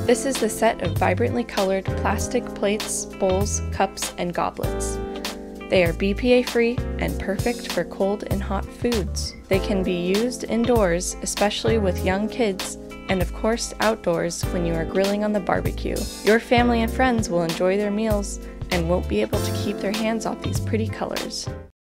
This is the set of vibrantly colored plastic plates, bowls, cups, and goblets. They are BPA-free and perfect for cold and hot foods. They can be used indoors, especially with young kids, and of course outdoors when you are grilling on the barbecue. Your family and friends will enjoy their meals and won't be able to keep their hands off these pretty colors.